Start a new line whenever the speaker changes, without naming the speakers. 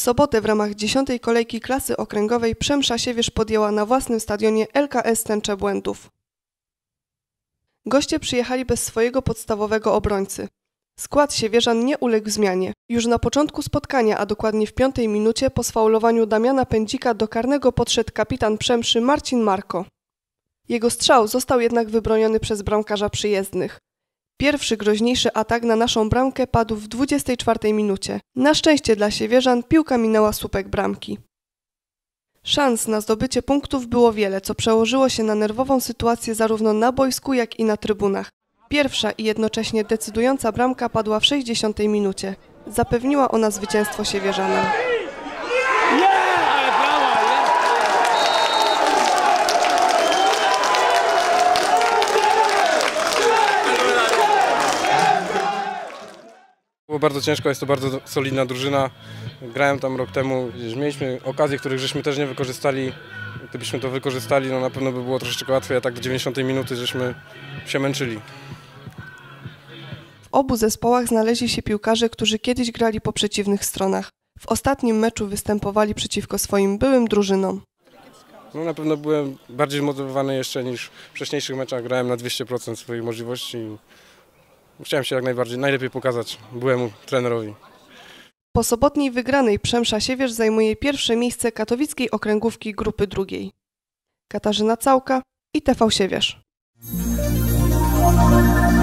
sobotę w ramach 10. kolejki klasy okręgowej Przemsza Siewierz podjęła na własnym stadionie LKS Tęcze Błędów. Goście przyjechali bez swojego podstawowego obrońcy. Skład siewierzan nie uległ zmianie. Już na początku spotkania, a dokładnie w 5. minucie po sfaulowaniu Damiana Pędzika do karnego podszedł kapitan Przemszy Marcin Marko. Jego strzał został jednak wybroniony przez bramkarza przyjezdnych. Pierwszy groźniejszy atak na naszą bramkę padł w 24 minucie. Na szczęście dla siewierzan piłka minęła słupek bramki. Szans na zdobycie punktów było wiele, co przełożyło się na nerwową sytuację zarówno na boisku, jak i na trybunach. Pierwsza i jednocześnie decydująca bramka padła w 60 minucie. Zapewniła ona zwycięstwo siewierzanom.
Było bardzo ciężko, jest to bardzo solidna drużyna. Grałem tam rok temu, mieliśmy okazje, których żeśmy też nie wykorzystali. Gdybyśmy to wykorzystali, no na pewno by było troszeczkę łatwiej, a tak do 90 minuty żeśmy się męczyli.
W obu zespołach znaleźli się piłkarze, którzy kiedyś grali po przeciwnych stronach. W ostatnim meczu występowali przeciwko swoim byłym drużynom.
No na pewno byłem bardziej zmotywowany jeszcze niż w wcześniejszych meczach. Grałem na 200% swoich możliwości i chciałem się jak najlepiej pokazać byłemu trenerowi.
Po sobotniej wygranej Przemsza Siewierz zajmuje pierwsze miejsce katowickiej okręgówki grupy drugiej. Katarzyna Całka, ITV Siewierz.